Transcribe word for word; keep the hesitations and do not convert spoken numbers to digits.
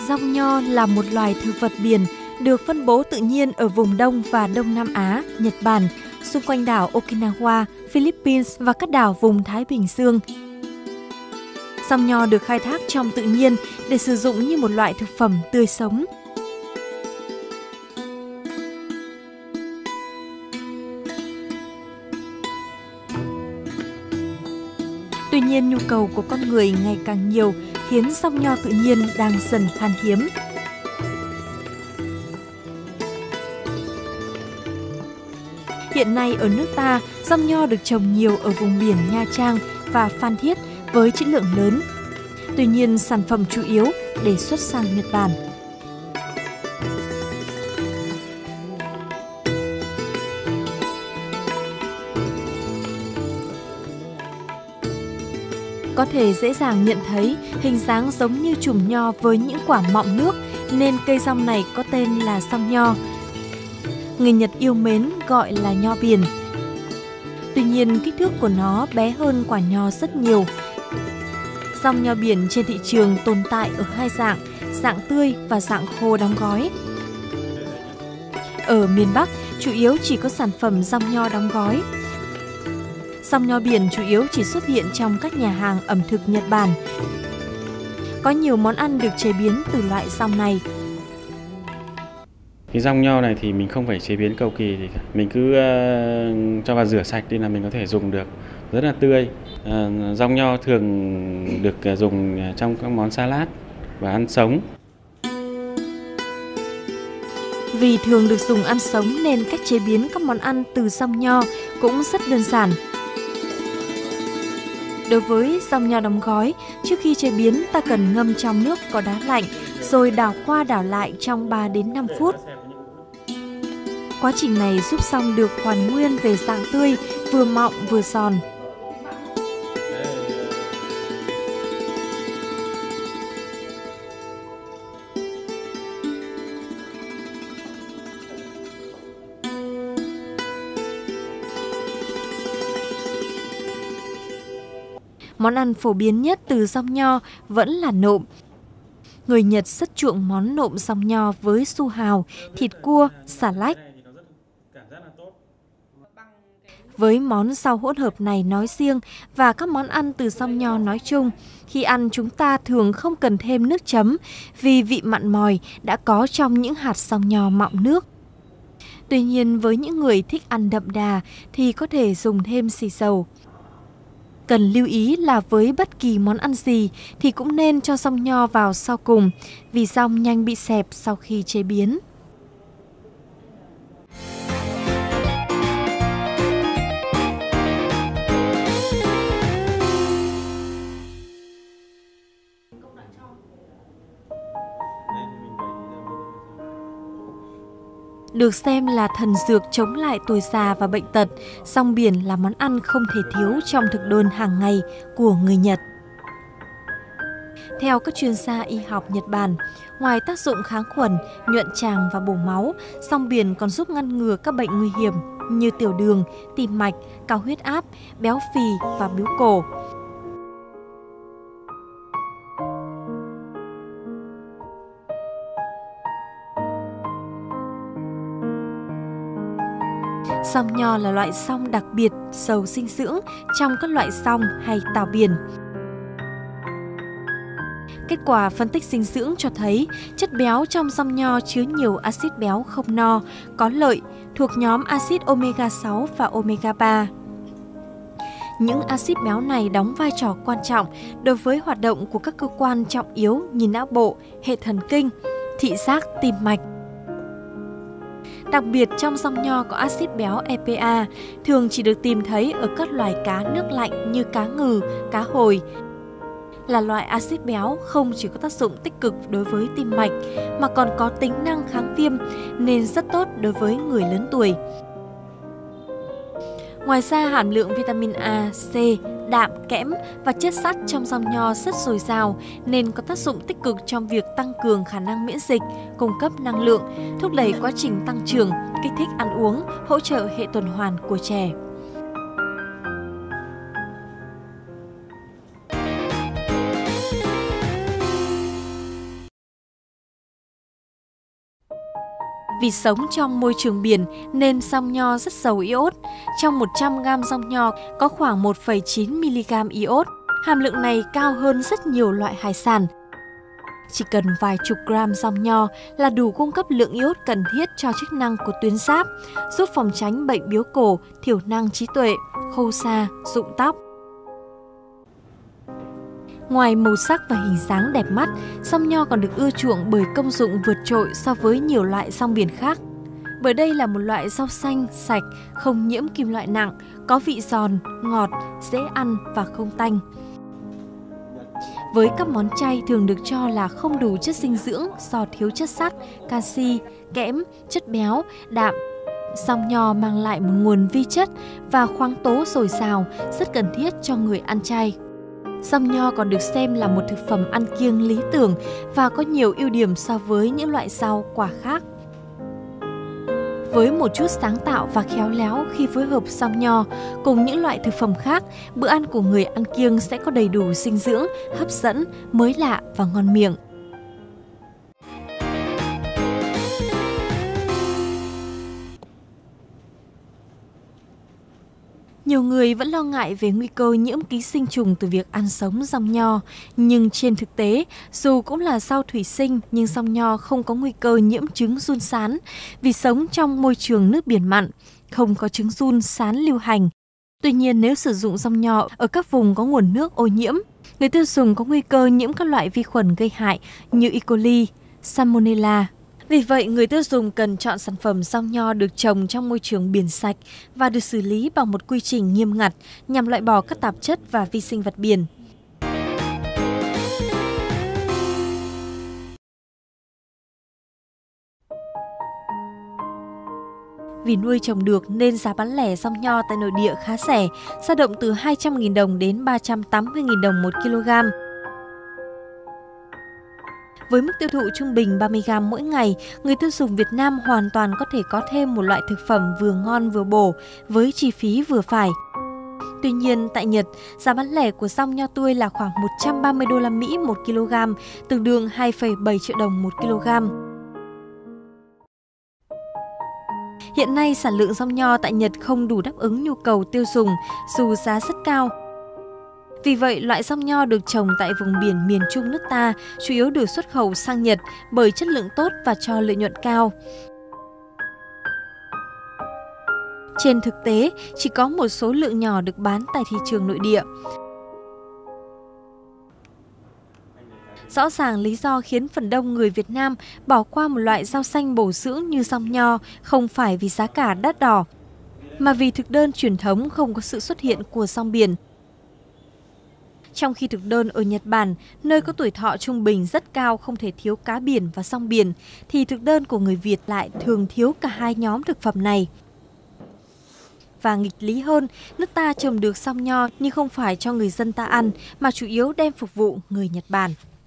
Rong nho là một loài thực vật biển được phân bố tự nhiên ở vùng Đông và Đông Nam Á, Nhật Bản, xung quanh đảo Okinawa, Philippines và các đảo vùng Thái Bình Dương. Rong nho được khai thác trong tự nhiên để sử dụng như một loại thực phẩm tươi sống. Tuy nhiên, nhu cầu của con người ngày càng nhiều khiến rong nho tự nhiên đang dần khan hiếm. Hiện nay ở nước ta, rong nho được trồng nhiều ở vùng biển Nha Trang và Phan Thiết với trữ lượng lớn. Tuy nhiên, sản phẩm chủ yếu để xuất sang Nhật Bản. Có thể dễ dàng nhận thấy hình dáng giống như chùm nho với những quả mọng nước nên cây rong này có tên là rong nho. Người Nhật yêu mến gọi là nho biển. Tuy nhiên, kích thước của nó bé hơn quả nho rất nhiều. Rong nho biển trên thị trường tồn tại ở hai dạng, dạng tươi và dạng khô đóng gói. Ở miền Bắc, chủ yếu chỉ có sản phẩm rong nho đóng gói. Rong nho biển chủ yếu chỉ xuất hiện trong các nhà hàng ẩm thực Nhật Bản. Có nhiều món ăn được chế biến từ loại rong này. Cái rong nho này thì mình không phải chế biến cầu kỳ gì cả. Mình cứ uh, cho vào rửa sạch đi là mình có thể dùng được, rất là tươi. Uh, rong nho thường được uh, dùng trong các món salad và ăn sống. Vì thường được dùng ăn sống nên cách chế biến các món ăn từ rong nho cũng rất đơn giản. Đối với rong nho đóng gói, trước khi chế biến ta cần ngâm trong nước có đá lạnh rồi đảo qua đảo lại trong ba đến năm phút. Quá trình này giúp rong được hoàn nguyên về dạng tươi, vừa mọng vừa giòn. Món ăn phổ biến nhất từ rong nho vẫn là nộm. Người Nhật rất chuộng món nộm rong nho với su hào, thịt cua, xà lách. Với món rau hỗn hợp này nói riêng và các món ăn từ rong nho nói chung, khi ăn chúng ta thường không cần thêm nước chấm vì vị mặn mòi đã có trong những hạt rong nho mọng nước. Tuy nhiên, với những người thích ăn đậm đà thì có thể dùng thêm xì dầu. Cần lưu ý là với bất kỳ món ăn gì thì cũng nên cho rong nho vào sau cùng vì rong nhanh bị xẹp sau khi chế biến. Được xem là thần dược chống lại tuổi già và bệnh tật, rong biển là món ăn không thể thiếu trong thực đơn hàng ngày của người Nhật. Theo các chuyên gia y học Nhật Bản, ngoài tác dụng kháng khuẩn, nhuận tràng và bổ máu, rong biển còn giúp ngăn ngừa các bệnh nguy hiểm như tiểu đường, tim mạch, cao huyết áp, béo phì và bướu cổ. Rong nho là loại rong đặc biệt giàu dinh dưỡng trong các loại rong hay tảo biển. Kết quả phân tích dinh dưỡng cho thấy chất béo trong rong nho chứa nhiều axit béo không no, có lợi, thuộc nhóm axit omega sáu và omega ba. Những axit béo này đóng vai trò quan trọng đối với hoạt động của các cơ quan trọng yếu như não bộ, hệ thần kinh, thị giác, tim mạch. Đặc biệt trong rong nho có axit béo e pê a, thường chỉ được tìm thấy ở các loài cá nước lạnh như cá ngừ, cá hồi. Là loại axit béo không chỉ có tác dụng tích cực đối với tim mạch mà còn có tính năng kháng viêm nên rất tốt đối với người lớn tuổi. Ngoài ra, hàm lượng vitamin A, C, đạm, kẽm và chất sắt trong rong nho rất dồi dào nên có tác dụng tích cực trong việc tăng cường khả năng miễn dịch, cung cấp năng lượng, thúc đẩy quá trình tăng trưởng, kích thích ăn uống, hỗ trợ hệ tuần hoàn của trẻ. Vì sống trong môi trường biển nên song nho rất giàu iốt. Trong một trăm gam song nho có khoảng một phẩy chín mi-li-gam iốt. Hàm lượng này cao hơn rất nhiều loại hải sản. Chỉ cần vài chục gram song nho là đủ cung cấp lượng iốt cần thiết cho chức năng của tuyến giáp, giúp phòng tránh bệnh biếu cổ, thiểu năng trí tuệ, khô da, rụng tóc. Ngoài màu sắc và hình dáng đẹp mắt, song nho còn được ưa chuộng bởi công dụng vượt trội so với nhiều loại rong biển khác. Bởi đây là một loại rau xanh, sạch, không nhiễm kim loại nặng, có vị giòn, ngọt, dễ ăn và không tanh. Với các món chay thường được cho là không đủ chất dinh dưỡng do thiếu chất sắt, canxi, kẽm, chất béo, đạm, song nho mang lại một nguồn vi chất và khoáng tố dồi dào rất cần thiết cho người ăn chay. Song nho còn được xem là một thực phẩm ăn kiêng lý tưởng và có nhiều ưu điểm so với những loại rau quả khác. Với một chút sáng tạo và khéo léo khi phối hợp song nho cùng những loại thực phẩm khác, bữa ăn của người ăn kiêng sẽ có đầy đủ dinh dưỡng, hấp dẫn, mới lạ và ngon miệng. Nhiều người vẫn lo ngại về nguy cơ nhiễm ký sinh trùng từ việc ăn sống song nho. Nhưng trên thực tế, dù cũng là rau thủy sinh nhưng song nho không có nguy cơ nhiễm trứng giun sán vì sống trong môi trường nước biển mặn, không có trứng giun sán lưu hành. Tuy nhiên, nếu sử dụng song nho ở các vùng có nguồn nước ô nhiễm, người tiêu dùng có nguy cơ nhiễm các loại vi khuẩn gây hại như E. coli, Salmonella. Vì vậy, người tiêu dùng cần chọn sản phẩm song nho được trồng trong môi trường biển sạch và được xử lý bằng một quy trình nghiêm ngặt nhằm loại bỏ các tạp chất và vi sinh vật biển. Vì nuôi trồng được nên giá bán lẻ song nho tại nội địa khá rẻ, dao động từ hai trăm nghìn đồng đến ba trăm tám mươi nghìn đồng một kg. Với mức tiêu thụ trung bình ba mươi gam mỗi ngày, người tiêu dùng Việt Nam hoàn toàn có thể có thêm một loại thực phẩm vừa ngon vừa bổ với chi phí vừa phải. Tuy nhiên, tại Nhật, giá bán lẻ của song nho tươi là khoảng một trăm ba mươi đô la Mỹ một kg, tương đương hai phẩy bảy triệu đồng một kg. Hiện nay, sản lượng song nho tại Nhật không đủ đáp ứng nhu cầu tiêu dùng, dù giá rất cao. Vì vậy, loại song nho được trồng tại vùng biển miền Trung nước ta chủ yếu được xuất khẩu sang Nhật bởi chất lượng tốt và cho lợi nhuận cao. Trên thực tế, chỉ có một số lượng nhỏ được bán tại thị trường nội địa. Rõ ràng lý do khiến phần đông người Việt Nam bỏ qua một loại rau xanh bổ dưỡng như song nho không phải vì giá cả đắt đỏ, mà vì thực đơn truyền thống không có sự xuất hiện của rong biển. Trong khi thực đơn ở Nhật Bản, nơi có tuổi thọ trung bình rất cao không thể thiếu cá biển và rong biển, thì thực đơn của người Việt lại thường thiếu cả hai nhóm thực phẩm này. Và nghịch lý hơn, nước ta trồng được song nho nhưng không phải cho người dân ta ăn, mà chủ yếu đem phục vụ người Nhật Bản.